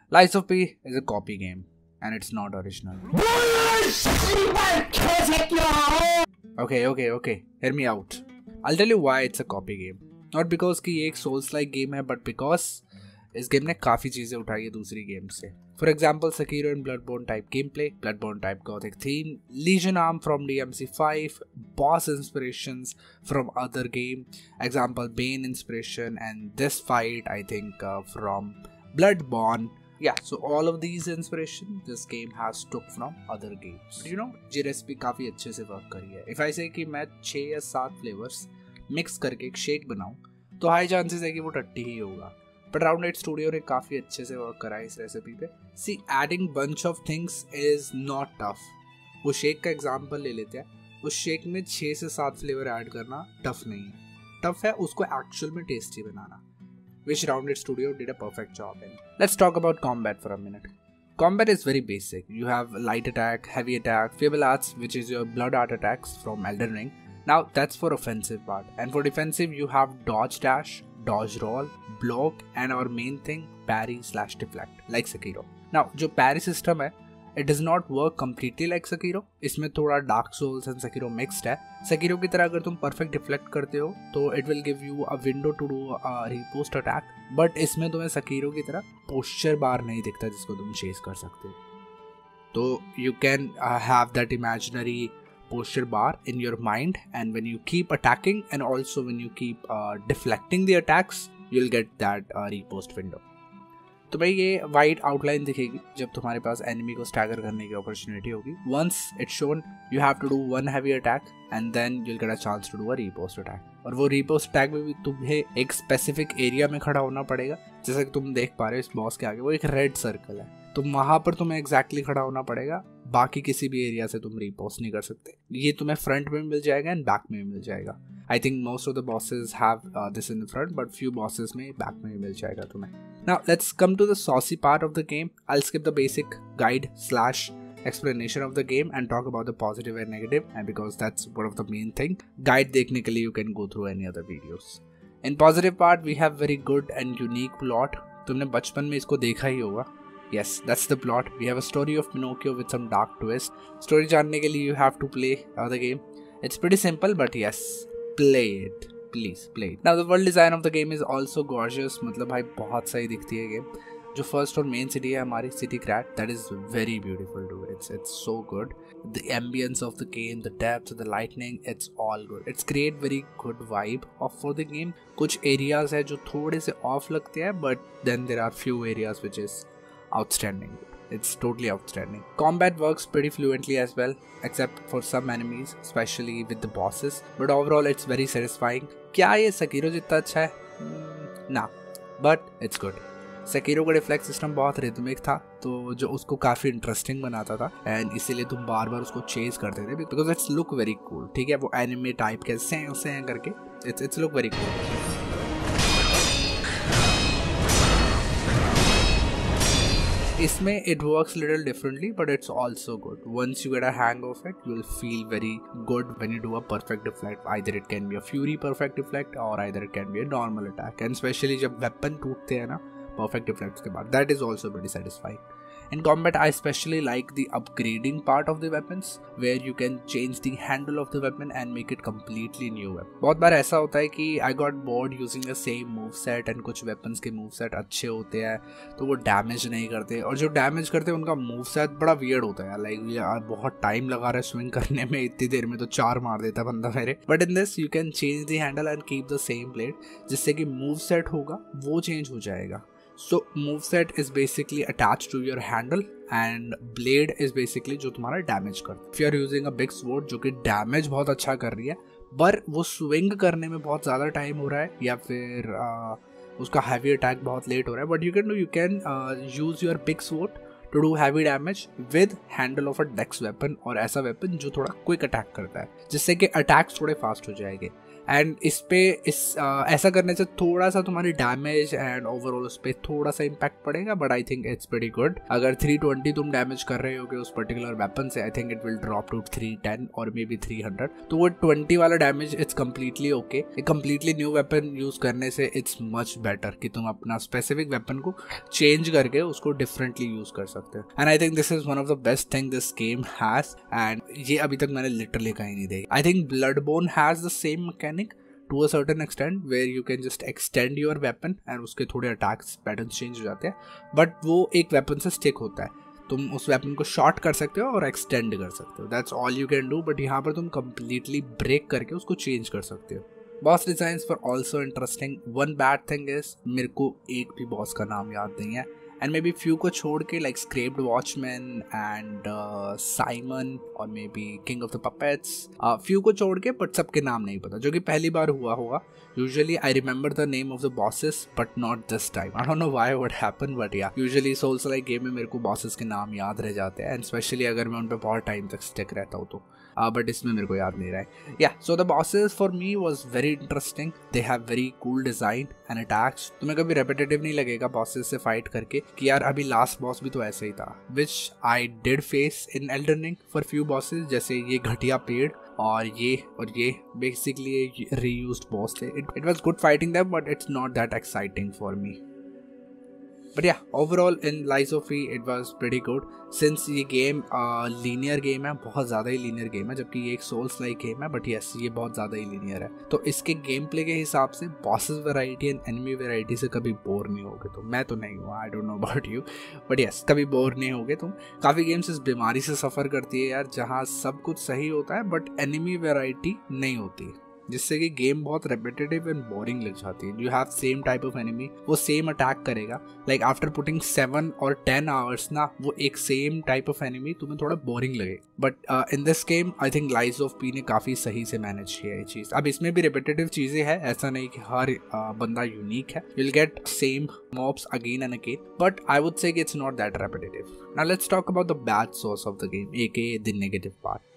Lies of P is a copy game and it's not original. Okay. Hear me out. I'll tell you why it's a copy game. Not because कि ये एक Souls like game है, but because इस game ने काफ़ी चीज़ें उठाई है दूसरी गेम से. For example, Sekiro and Bloodborne type gameplay, Bloodborne type gothic theme, Legion Arm from DMC5, boss inspirations from other game, example Bane inspiration, and this fight I think from Bloodborne. Yeah, so all of these inspiration this game has took from other games. You know, ये recipe काफ़ी अच्छे से work करी है. If I say कि मैं 6 या 7 flavours mix करके एक शेक बनाऊँ तो हाई चांसेस है कि वो टट्टी ही होगा. बट राउंड 8 स्टूडियो ने काफ़ी अच्छे से वर्क करा है इस रेसिपी पे. See adding bunch of things is not tough. वो शेक का एग्जांपल ले लेते हैं. उस शेक में 6 से 7 फ्लेवर ऐड करना टफ नहीं है. टफ है उसको एक्चुअल में टेस्टी बनाना, which Round 8 Studio did a perfect job in. Let's talk about combat for a minute. Combat is very basic. You have light attack, heavy attack, Fable Arts, which is your blood art attacks from Elden Ring. Now that's for offensive part. And for defensive, you have dodge dash, dodge roll, block, and our main thing, parry/deflect, like Sekiro. Now, जो parry system है, it does not work completely like Sekiro. इसमें थोड़ा Dark Souls and Sekiro mixed है. Sekiro की तरह अगर तुम perfect deflect करते हो तो it will give you a window to do a repost attack. But इसमें तुम्हें Sekiro की तरह posture bar नहीं दिखता जिसको तुम chase कर सकते हो. तो you can have that imaginary posture bar in your mind, and when you keep attacking and also when you keep deflecting the attacks, you'll get that repost window. तो भाई ये वाइट आउटलाइन दिखेगी जब तुम्हारे पास एनिमी को stagger करने की opportunity होगी. Once it's shown you have to do one heavy attack and then you will get a chance to do a riposte attack. और वो रीपोस्ट अटैक में भी तुम्हें एक स्पेसिफिक एरिया में खड़ा होना पड़ेगा. जैसा कि तुम देख पा रहे हो इस बॉस के आगे वो एक रेड सर्कल है, तो वहाँ पर तुम्हें एग्जैक्टली खड़ा होना पड़ेगा. बाकी किसी भी एरिया से तुम रीपोस्ट नहीं कर सकते. ये तुम्हें फ्रंट में मिल जाएगा एंड बैक में भी मिल जाएगा. I think most of the bosses have this in the front, but few bosses में back में मिल जाएगा तुम्हें. Now let's come to the saucy part of the game. I'll skip the basic guide / explanation of the game and talk about the positive and negative, and because that's one of the main thing. Guide देखने के लिए you can go through any other videos. In positive part we have very good and unique plot. तुमने बचपन में इसको देखा ही होगा. Yes, that's the plot. We have a story of Pinocchio with some dark twist. Story जानने के लिए you have to play the game. It's pretty simple, but yes. Play it, please play it. Now the world design of the game is also gorgeous. मतलब भाई बहुत सही दिखती है game. जो फर्स्ट और मेन सिटी है हमारी सिटी क्रैट, that is very beautiful too. It's so good. The ambience of the game, the depth, the lightning, it's all good. It's create very good vibe for the game. कुछ areas है जो थोड़े से off लगते हैं, but then there are few areas which is outstanding. It's totally outstanding. Combat works pretty fluently as well, except for some enemies, especially with the bosses. But overall, it's very satisfying. क्या ये Sekiro जितना अच्छा है? ना, but it's good. Sekiro का deflect system बहुत rhythmic था, तो जो उसको काफ़ी इंटरेस्टिंग बनाता था, एंड इसीलिए तुम बार बार उसको चेज करते थे because it's look very cool. ठीक है, वो एनिमे टाइप के से करके इट्स लुक वेरी कूल. इसमें it works little differently, but it's also good. Once you get a hang of it, you'll feel very good when you do a perfect deflect. Either it can be a fury perfect deflect or either it can be a normal attack. And especially जब weapon टूटते हैं ना perfect deflects के बाद, that is also pretty satisfying. In combat, I especially like the upgrading part of the weapons, where you can change the handle of the weapon and make it completely new weapon. बहुत बार ऐसा होता है कि I got bored using the same move set and कुछ weapons के move set अच्छे होते हैं तो वो damage नहीं करते, और जो damage करते हैं उनका move set बड़ा weird होता है. Like यार बहुत time लगा रहा है swing करने में, इतनी देर में तो 4 मार देता बंदा मेरे. But in this you can change the handle and keep the same blade, जिससे कि move set होगा वो change हो जाएगा. So moveset is basically attached to your handle and blade is basically जो तुम्हारा डैमेज करता है. If you are using a big sword जो कि डैमेज बहुत अच्छा कर रही है पर वो स्विंग करने में बहुत ज़्यादा टाइम हो रहा है या फिर उसका हैवी अटैक बहुत लेट हो रहा है, but you can use your big sword to do heavy damage with handle of a dex weapon, और ऐसा वेपन जो थोड़ा क्विक अटैक करता है जिससे कि अटैक्स थोड़े फास्ट हो जाएंगे. एंड ऐसा करने से थोड़ा सा तुम्हारी डैमेज एंड ओवरऑल उस पर थोड़ा सा इम्पैक्ट पड़ेगा, but I think it's pretty good. अगर 320 तुम डैमेज कर रहे होगे उस पर्टिकुलर वेपन से, I think it will drop to 310 और मे बी 300, तो वो 20 वाला डैमेज इट्स कम्प्लीटली ओके। एक कम्प्लीटली न्यू वेपन यूज करने से इट्स मच बेटर कि तुम अपना स्पेसिफिक वेपन को चेंज करके उसको डिफरेंटली यूज कर सकते हो। And I think this is one of the best thing this game has, and ये अभी तक मैंने लिटरली कहीं नहीं देखी। I think Bloodborne has the same mechanic to a certain extent where you can just extend your weapon and उसके थोड़े attacks patterns change हो जाते हैं, but वो एक weapon से stick होता है। तुम उस weapon को short कर सकते हो और extend कर सकते हो, that's all you can do, but यहाँ पर तुम completely break करके उसको change कर सकते हो। Boss designs were also interesting. One bad thing is मेरे को एक भी boss का नाम याद नहीं है, एंड मे बी फ्यू को छोड़ के like scrapped watchman and Simon और may be king of the puppets, few को छोड़ के, बट सबके नाम नहीं पता, जो कि पहली बार हुआ होगा। Usually I remember the name of the bosses but not this time, I don't know why what happen, but yeah usually souls like game में मेरे को बॉसेस के नाम याद रह जाते हैं, एंड स्पेशली अगर मैं उन पर बहुत टाइम तक स्टिक रहता हूँ तो, बट इसमें मेरे को याद नहीं रहा है। Yeah so the bosses for me was very interesting, they have very cool design and attacks. तुम्हें कभी रेपिटेटिव नहीं लगेगा बॉसेस से फाइट करके कि यार अभी लास्ट बॉस भी तो ऐसे ही था, which I did face in Elden Ring for few bosses, जैसे ये घटिया पेड़ और ये बेसिकली रीयूज्ड बॉस थे। It was good fighting them, but it's not that exciting for me. But yeah, overall in Lies of P it was pretty good, since ये game linear game है, बहुत ज़्यादा ही लीनियर गेम है, जबकि ये एक souls like game है, but yes ये बहुत ज़्यादा ही लीनियर है। तो इसके गेम प्ले के हिसाब से bosses variety and enemy variety से कभी बोर नहीं होगे तुम। मैं तो नहीं हुआ, I don't know about you, but yes कभी बोर नहीं होगे तुम। काफ़ी गेम्स इस बीमारी से सफ़र करती है यार, जहाँ सब कुछ सही होता है बट एनिमी वैरायटी नहीं होती, जिससे कि गेम बहुत रेपिटेटिव एंड बोरिंग लग जाती है। You have same type of enemy, वो सेम अटैक करेगा, लाइक आफ्टर पुटिंग 7 और 10 आवर्स ना, वो एक सेम टाइप ऑफ एनिमी तुम्हें थोड़ा बोरिंग लगे। But in this game I think lies of P ने काफ़ी सही से मैनेज किया है ये चीज़। अब इसमें भी रिपीटेटिव चीज़ें हैं, ऐसा नहीं कि हर बंदा यूनिक है, will get same mobs again and again, but I would say it's not that repetitive. Now let's talk about the bad source of the game, aka the negative part.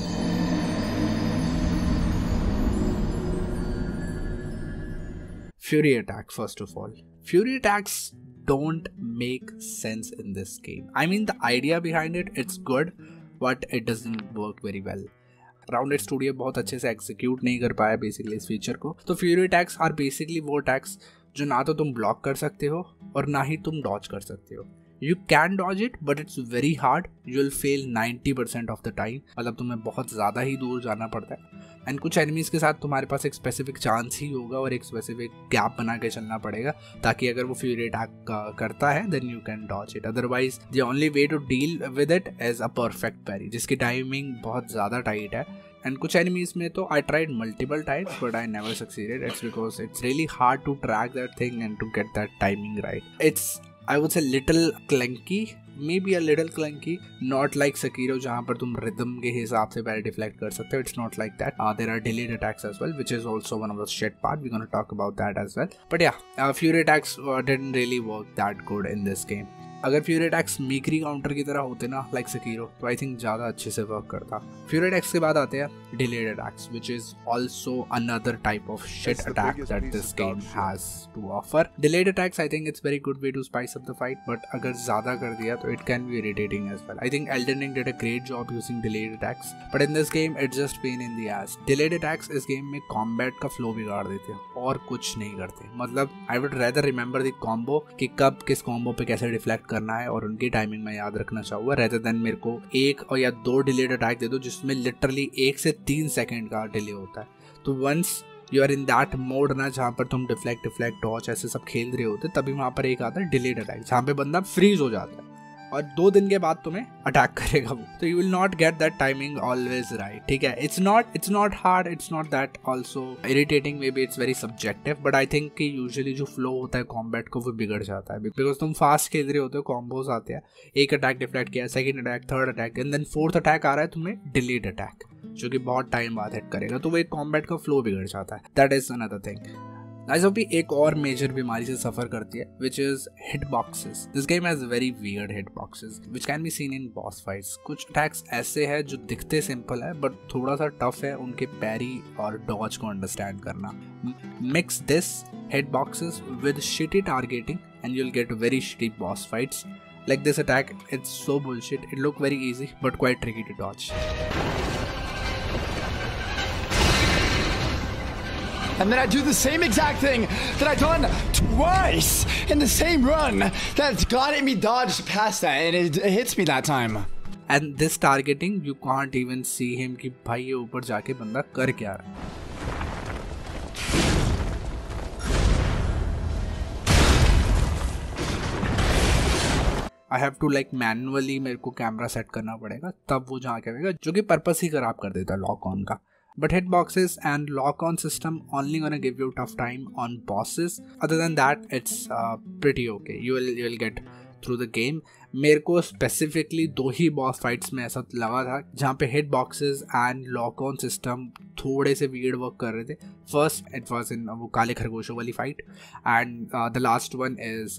Fury attack, first of all. Fury attacks don't make sense in this game. I mean, the idea behind it, it's good, but it doesn't work very well. Rounded Studio बहुत अच्छे से execute नहीं कर पाया basically इस feature को। तो Fury attacks are basically वो attacks जो ना तो तुम ब्लॉक कर सकते हो और ना ही तुम डॉज कर सकते हो। You can dodge it, but it's very hard. You'll fail 90% of the time. मतलब तुम्हें बहुत ज़्यादा ही दूर जाना पड़ता है। एंड कुछ एनिमीज़ के साथ तुम्हारे पास एक स्पेसिफिक चांस ही होगा और एक स्पेसिफिक गैप बना के चलना पड़ेगा, ताकि अगर वो फ्यूरी अटैक करता है then you can dodge it. Otherwise the only way to deal with it is a perfect parry, जिसकी टाइमिंग बहुत ज़्यादा टाइट है। एंड कुछ एनिमीज में तो I tried multiple times but I never succeeded. It's because it's really hard to track that thing and to get that timing right. It's I would say little clunky, maybe a little clunky, not like Sekiro जहाँ पर तुम rhythm के हिसाब से पहले deflect कर सकते हो। It's not like that. There are delayed attacks as well, which is also one of the shit part. We're gonna talk about that as well. But yeah, Fury attacks didn't really work that good in this game. अगर fury attacks Mikiri counter की तरह होते ना like सेकीरो, तो I think ज़्यादा अच्छे से work करता। फ्यूरी अटैक्स के बाद आते हैं delayed attacks, which is also another type of shit attack that this game has to offer. Delayed attacks I think it's very good way to spice up the fight, but अगर ज़्यादा कर दिया तो it can be irritating as well. I think Elden Ring did a great job using delayed attacks, but in this game it's just pain in the ass. Delayed attacks इस गेम में combat का flow बिगाड़ देते हैं और कुछ नहीं करते। मतलब I would rather remember the combo कि कब किस कॉम्बो पे कैसे डिफ्लेक्ट करना है और उनकी टाइमिंग में याद रखना चाहूँगा, रेदर देन मेरे को एक और या दो डिलेड अटैक दे दो जिसमें लिटरली 1 से 3 सेकंड का डिले होता है। तो once you are in that mode ना, जहाँ पर तुम डिफ्लेक्ट टॉर्च ऐसे सब खेल रहे होते, तभी वहाँ पर एक आता है डिलेड अटैक, जहाँ पे बंदा फ्रीज हो जाता है और 2 दिन के बाद तुम्हें अटैक करेगा वो। तो you will not get that timing always right, ठीक है। It's not hard, it's not that also irritating, may be it's very subjective, but I think कि यूजुअली जो फ्लो होता है कॉम्बैट को वो बिगड़ जाता है, बिकॉज तुम फास्ट खेल रहे होते हो, कॉम्बोज आते हैं, एक अटैक डिफ्लेक्ट किया, second attack, third attack, and then fourth attack आ रहा है तुम्हें डिलीड अटैक, जो कि बहुत टाइम बाद हिट करेगा, तो वो एक कॉम्बैट का फ्लो बिगड़ जाता है। That is another thing. Lies of P एक और मेजर बीमारी से सफर करती है, which is hit boxes. This game has very weird hit boxes which can be seen in boss fights. कुछ अटैक्स ऐसे हैं जो दिखते सिंपल है बट थोड़ा सा टफ है उनके पैरी और डॉज को अंडरस्टैंड करना. Mix this hit boxes with shitty targeting and you'll get very shitty boss fights. Like this attack, it's so bullshit. It looked very easy but quite tricky to dodge. And then I do the same exact thing that I done twice in the same run. That's got me dodged past that, and it hits me that time. And this targeting, you can't even see him कि भाई ये ऊपर जाके बंदा कर क्या रहा है. I have to like manually मेरे को कैमरा सेट करना पड़ेगा तब वो जहाँ के आएगा, जो कि पर्पस ही खराब कर देता है लॉक ऑन का. But hitboxes and lock-on system only gonna give you tough time on bosses. Other than that, it's pretty okay. You'll get through the game. मेरे को स्पेसिफिकली 2 ही बॉस फाइट्स में ऐसा लगा था जहाँ पे hit boxes and lock on system थोड़े से वियर्ड वर्क कर रहे थे. फर्स्ट इट वाज इन वो काले खरगोशों वाली fight and the last one is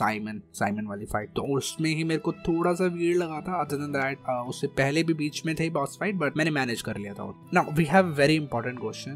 Simon वाली फाइट. तो उसमें ही मेरे को थोड़ा सा वियर्ड लगा था. अदर देन दैट उससे पहले भी बीच में थे बॉस फाइट बट मैंने मैनेज कर लिया था. Now we have very important question,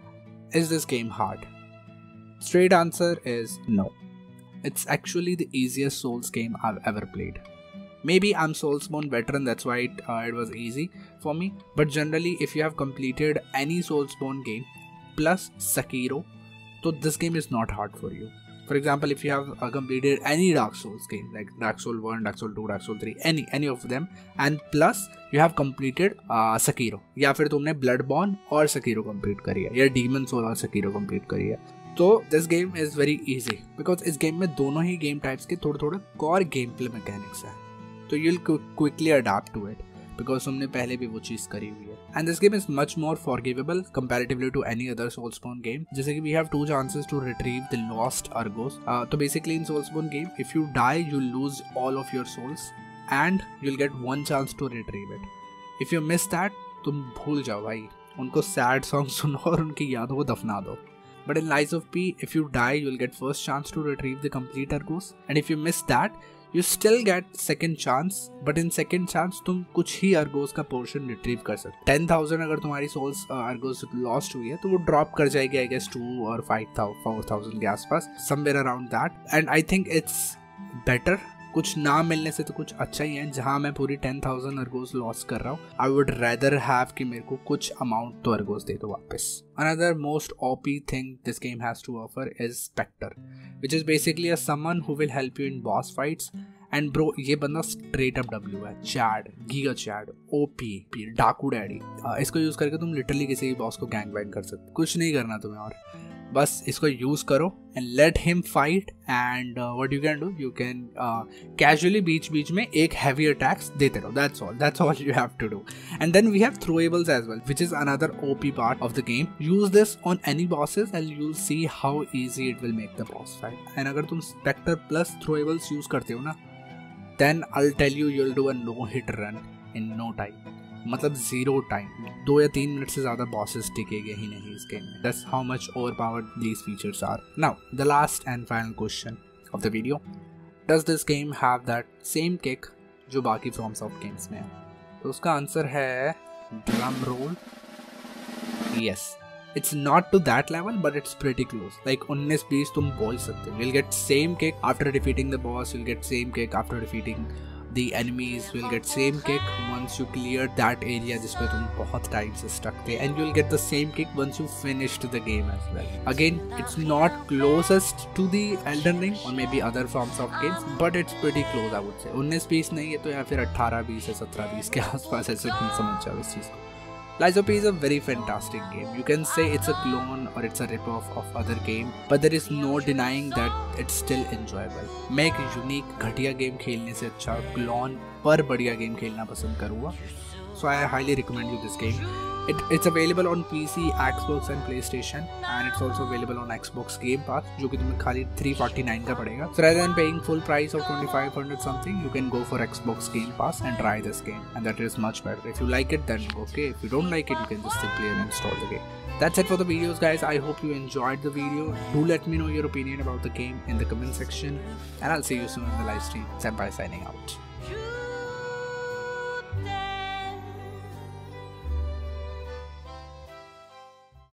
is this game hard? Straight answer is no. It's actually the easiest Souls game I've ever played. Maybe I'm Soulsborne veteran, that's why it was easy for me. But generally, if you have completed any Soulsborne game plus Sekiro, so this game is not hard for you. For example, if you have completed any Dark Souls game like Dark Souls 1, Dark Souls 2, Dark Souls 3, any of them, and plus you have completed Sekiro, या फिर तुमने Bloodborne और Sekiro complete करी है, या Demon Souls और Sekiro complete करी है, तो this game is very easy because इस गेम में दोनों ही गेम टाइप्स के थोड़े थोड़े कोर गेम प्ले मैकेनिक्स है. तो you'll quickly adapt to it because तुमने पहले भी वो चीज़ करी हुई है. And this game is much more forgivable comparatively to any other Soulsborne game. जैसे कि we have 2 chances to retrieve the lost ergos. तो basically in Soulsborne game if you die you lose all of your souls and you'll get 1 chance to retrieve it. If you miss that तुम भूल जाओ भाई, उनको sad song सुनो और उनकी यादों को दफना दो. But in Lies of P, if you die, you'll get first chance to retrieve the complete Argos. And if you miss that, you still get second chance. But in second chance, तुम कुछ ही Argos का portion retrieve कर सकते. 10,000 अगर तुम्हारी souls Argos lost हुई है, तो वो drop कर जाएगी I guess 2 or 4,000 के आसपास, somewhere around that. And I think it's better. कुछ ना मिलने से तो कुछ अच्छा ही है. जहाँ मैं पूरी 10,000 अर्गोस लॉस कर रहा हूँ, आई वुड रेदर हैव कि मेरे को कुछ अमाउंट तो अर्गोस दे दो वापस. Another most OP thing this game has to offer is Spectre, which is basically a someone who will help you in boss fights. And bro, ये बंदा straight up W है, चैड, गीगा चैड, OP, डाकू daddy. इसको use करके तुम literally किसी भी boss को गैंग बैग कर सकते. कुछ नहीं करना तुम्हें और बस इसको यूज करो and let him fight. And what you can do, you can casually बीच में एक हैवी अटैक्स देते रहो. That's all you have to do. And then we have throwables as well, which is another OP part of the game. Use this on any bosses and you will see how easy it will make the boss fight. And अगर तुम spectre plus throwables use करते हो ना, then I will tell you will do a no hit run in no time. मतलब 0 time, 2 या 3 minute से ज़्यादा bosses टिकेंगे ही नहीं इस गेम में. That's how much over powered these features are. Now the last and final question of the video, does this game have that same kick जो बाकी फ्रॉम सॉफ्ट गेम्स में है? तो उसका आंसर है drum roll, yes. It's not to that level, but it's pretty close. Like 19-20 तुम बोल सकते हो. You'll get same kick after defeating the boss. You'll get same kick after defeating the enemies. You'll get same kick once you clear that area जिसपे तुम बहुत time से stuck थे. And you'll get the same kick once you finished the game as well. Again, it's not closest to the Elden Ring or maybe other forms of games, but it's pretty close I would say. 19-20 नहीं है तो या फिर 18-20 या 17-20 के आसपास ऐसे तुम समझ जाओ इस चीज़ को. Lies of P is a very fantastic game. You can say it's a clone or it's a rip-off of other game, but there is no denying that it's still enjoyable. मैं एक यूनिक घटिया game खेलने से अच्छा clone पर बढ़िया game खेलना पसंद करूँगा. So I highly recommend you this game. It's available on PC, Xbox and PlayStation, and it's also available on Xbox Game Pass, जो कि तुम्हें खाली 349 का पड़ेगा. So rather than paying full price of 2500 something, you can go for Xbox Game Pass and try this game, and that is much better. If you like it, then okay. If you don't like it, you can just simply uninstall the game. That's it for the videos, guys. I hope you enjoyed the video. Do let me know your opinion about the game in the comment section, and I'll see you soon in the live stream. Senpai signing out.